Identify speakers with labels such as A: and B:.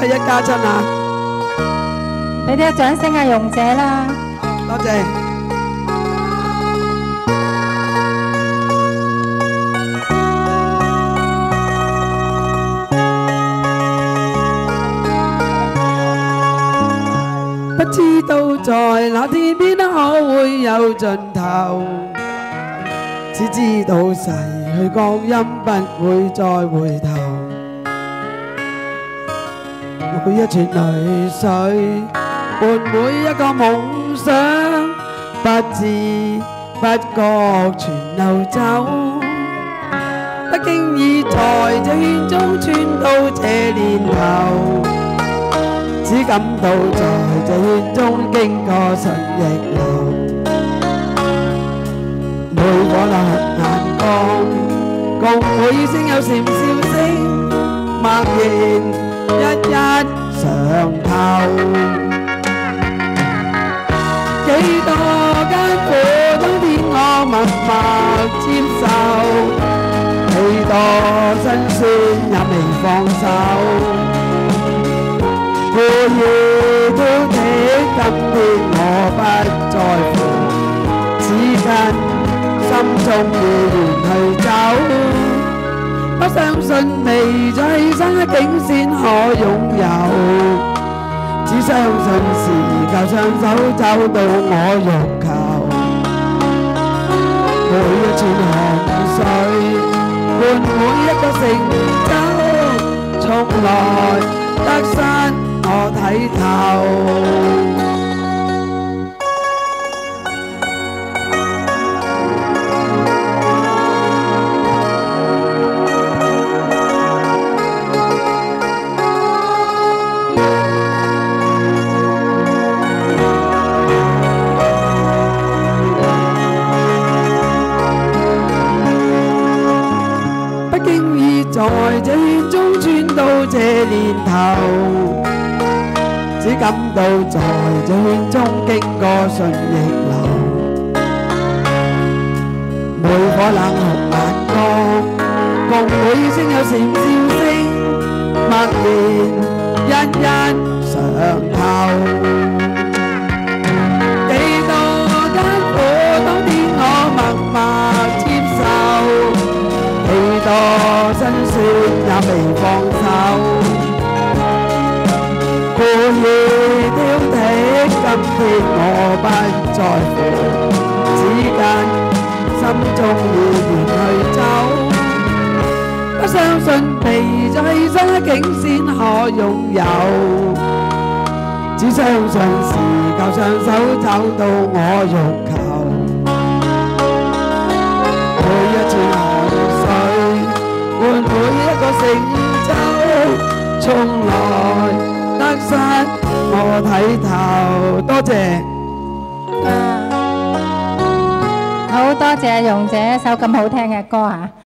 A: 係一家親啊！
B: 俾啲掌聲啊，容姐啦！
A: 多謝。不知道在那天邊可會有盡頭，只知道逝去光陰不會再回頭。每一串淚水伴每一個夢想，不知不覺全流走。不經意在這圈中穿到這年頭，只感到在這圈中經過順逆流。每顆那眼光，共每聲有禪笑聲，默然一一上透。幾多艱苦當天我默默接受，幾多辛酸也未放手。故意挑剔，今天我不在乎，只跟心中意願去走。不相信未在犧牲的境先可擁有，只相信時靠雙手找到我欲求。每一串汗水換每一個成就，從來得失我睇透。不經意在這圈中穿到這年頭，只感到在這圈中經過順逆流。每顆冷酷眼光，共每聲有禪笑聲，默然一一上透。幾多艱苦當天我默默接受，幾多辛酸也未放手。故意挑剔，今天我不在乎，只跟心中意願去走。不相信未在犧牲的境先可擁有，只相信時靠雙手找到我欲求。每一串汗水換每一個成就，從來得失我睇透。多謝。
B: 好多謝容姐一首咁好聽嘅歌嚇。